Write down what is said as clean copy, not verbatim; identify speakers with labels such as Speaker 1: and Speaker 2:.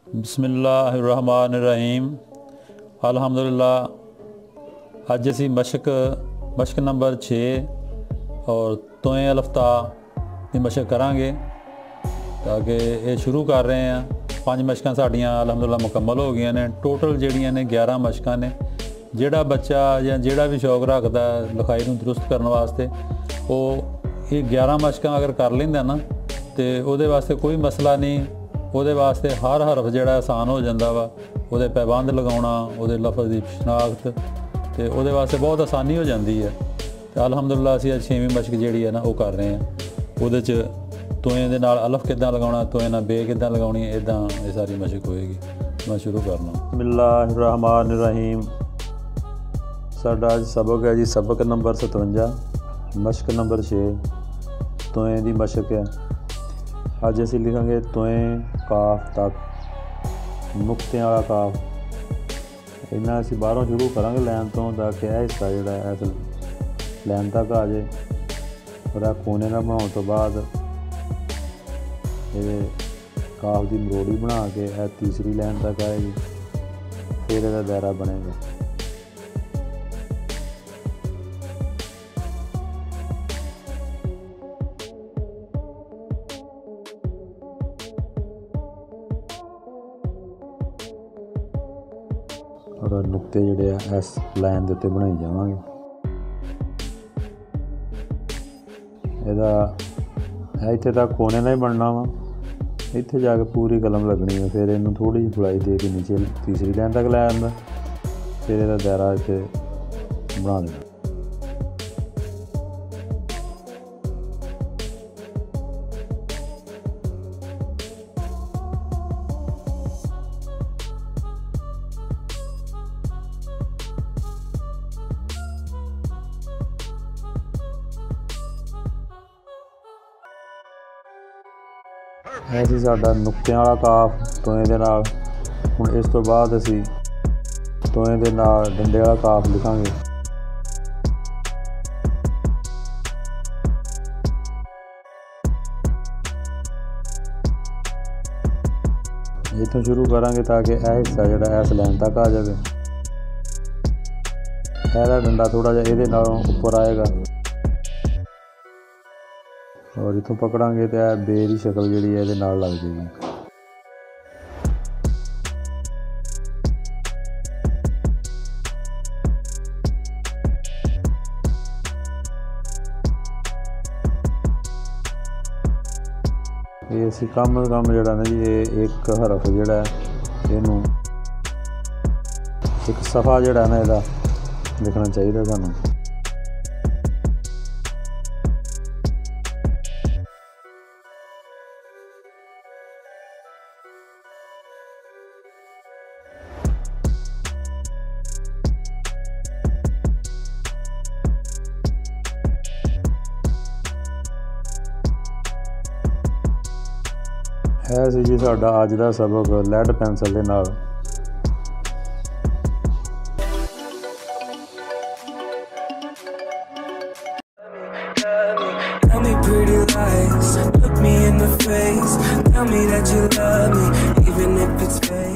Speaker 1: बिस्मिल्लाहिर्रहमानिर्रहीम। अल्हम्दुलिल्लाह। अज असी मशक नंबर 6 और तोए अलफ्ता की मशक करांगे ताकि ये शुरू कर रहे हैं। 5 मशकां साड़ियां अल्हम्दुलिल्लाह मुकम्मल हो गई ने। टोटल जिहड़ियां ने 11 मशकां ने। जिहड़ा बच्चा या जिहड़ा भी शौक रखता लिखाई नूं दुरुस्त करने वास्ते वो ये 11 मशकां अगर कर लैंदा ना तो उहदे वास्ते कोई मसला नहीं। ਉਹਦੇ ਵਾਸਤੇ हर हरफ ਜਿਹੜਾ आसान हो ਜਾਂਦਾ ਵਾ। ਉਹਦੇ ਪੈਬੰਦ ਲਗਾਉਣਾ, ਉਹਦੇ ਲਫ਼ਜ਼ ਦੀ ਸ਼ਨਾਖਤ ਤੇ ਉਹਦੇ ਵਾਸਤੇ ਬਹੁਤ ਆਸਾਨੀ ਹੋ ਜਾਂਦੀ ਹੈ। ਤੇ ਅਲਹਮਦੁਲਿਲਾ ਅਸੀਂ ਅੱਜ 6ਵੀਂ ਮਸ਼ਕ ਜਿਹੜੀ ਹੈ ਨਾ ਉਹ ਕਰ ਰਹੇ ਹਾਂ। ਉਹਦੇ 'ਚ ਤੋਏ ਦੇ ਨਾਲ ਅਲਫ ਕਿੱਦਾਂ ਲਗਾਉਣਾ, ਤੋਏ ਨਾਲ ਬੇ ਕਿੱਦਾਂ ਲਗਾਉਣੀ, ਇੱਦਾਂ ਇਹ ਸਾਰੀ ਮਸ਼ਕ ਹੋਏਗੀ। ਮੈਂ ਸ਼ੁਰੂ ਕਰਨਾ। ਬਿਸਮਿल्लाहिर्रहमानिर्रहीम। ਸਾਡਾ ਅੱਜ ਸਬਕ ਹੈ ਜੀ ਸਬਕ ਨੰਬਰ 57, ਮਸ਼ਕ ਨੰਬਰ 6 ਤੋਏ ਦੀ ਮਸ਼ਕ ਹੈ। अज असी लिखांगे तोए काफ तक, नुकते वाला काफ। इन्ना असी बाहरों शुरू करांगे लैन तो ताकि यह हिस्सा जोड़ा इस लैन तक आ जाए। और कोने ना बनाने तो बाद ये काफ की मरोड़ी बना के यह तीसरी लैन तक आएगी, फिर इसका दायरा बनेगा। और नुकते जोड़े इस लाइन के उत्ते बनाई जावांगे। इत्थे तक कोने का ही बनना वा, इत्थे जाके पूरी कलम लगनी है। फिर इनू थोड़ी जी गुलाई दे के नीचे तीसरी लाइन तक लै आंदा, फिर इसका दायरा इत्थे बना देना। ऐसी साडा नुकते वाला काफ तोए दे नाल। हुण इस तो बाद असी तोए दे नाल डंडे वाला काफ लिखांगे। इत्थों शुरू करांगे ताकि यह हिस्सा जिहड़ा इस लाइन तक आ जाए। इहदा डंडा थोड़ा जिहा इहदे नालों उपर आएगा और इतों पकड़ांगे तो यह बे की शक्ल जी है ये नाल लग जाएगी। ये असी कम जोड़ा ना जी ये एक हरफ जोड़ा इनू एक सफ़ा जोड़ा ना यदा लिखना चाहिए सानू। है सी जी साडा अज दा सबक लैड पेंसिल दे नाल।
Speaker 2: Tell me pretty lies, look me in the face, tell me that you love me, even if it's fake.